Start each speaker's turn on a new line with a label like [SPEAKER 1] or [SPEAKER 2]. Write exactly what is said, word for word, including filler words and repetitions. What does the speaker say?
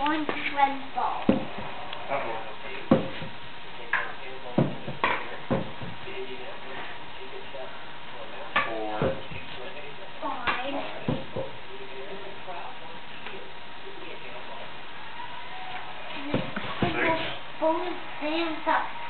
[SPEAKER 1] orange red ball.
[SPEAKER 2] Uh-oh. Four.
[SPEAKER 1] Five.
[SPEAKER 2] Five. Six.
[SPEAKER 1] Both hands up.